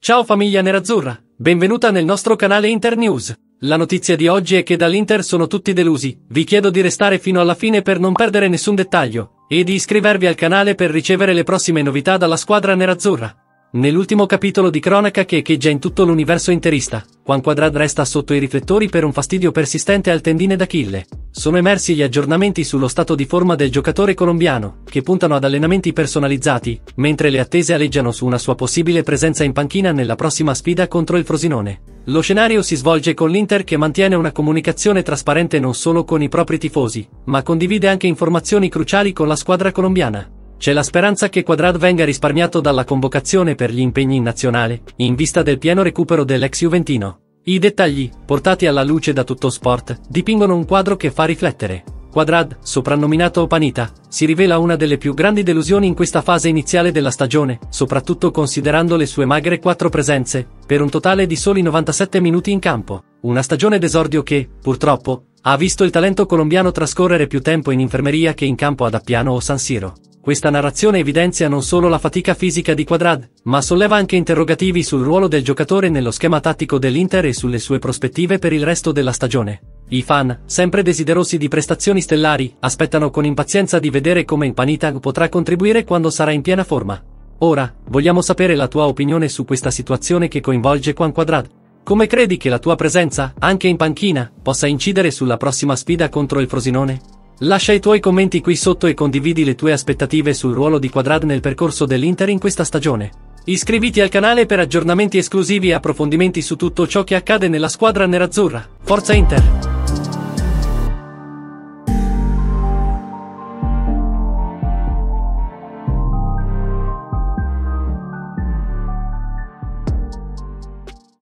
Ciao famiglia nerazzurra, benvenuta nel nostro canale Inter News. La notizia di oggi è che dall'Inter sono tutti delusi, vi chiedo di restare fino alla fine per non perdere nessun dettaglio, e di iscrivervi al canale per ricevere le prossime novità dalla squadra nerazzurra. Nell'ultimo capitolo di cronaca che echeggia in tutto l'universo interista, Juan Cuadrado resta sotto i riflettori per un fastidio persistente al tendine d'Achille. Sono emersi gli aggiornamenti sullo stato di forma del giocatore colombiano, che puntano ad allenamenti personalizzati, mentre le attese aleggiano su una sua possibile presenza in panchina nella prossima sfida contro il Frosinone. Lo scenario si svolge con l'Inter che mantiene una comunicazione trasparente non solo con i propri tifosi, ma condivide anche informazioni cruciali con la squadra colombiana. C'è la speranza che Cuadrado venga risparmiato dalla convocazione per gli impegni in nazionale, in vista del pieno recupero dell'ex juventino. I dettagli, portati alla luce da Tutto Sport, dipingono un quadro che fa riflettere. Cuadrado, soprannominato Panita, si rivela una delle più grandi delusioni in questa fase iniziale della stagione, soprattutto considerando le sue magre 4 presenze, per un totale di soli 97 minuti in campo. Una stagione d'esordio che, purtroppo, ha visto il talento colombiano trascorrere più tempo in infermeria che in campo ad Appiano o San Siro. Questa narrazione evidenzia non solo la fatica fisica di Cuadrado, ma solleva anche interrogativi sul ruolo del giocatore nello schema tattico dell'Inter e sulle sue prospettive per il resto della stagione. I fan, sempre desiderosi di prestazioni stellari, aspettano con impazienza di vedere come Panita potrà contribuire quando sarà in piena forma. Ora, vogliamo sapere la tua opinione su questa situazione che coinvolge Juan Cuadrado. Come credi che la tua presenza, anche in panchina, possa incidere sulla prossima sfida contro il Frosinone? Lascia i tuoi commenti qui sotto e condividi le tue aspettative sul ruolo di Cuadrado nel percorso dell'Inter in questa stagione. Iscriviti al canale per aggiornamenti esclusivi e approfondimenti su tutto ciò che accade nella squadra nerazzurra. Forza Inter!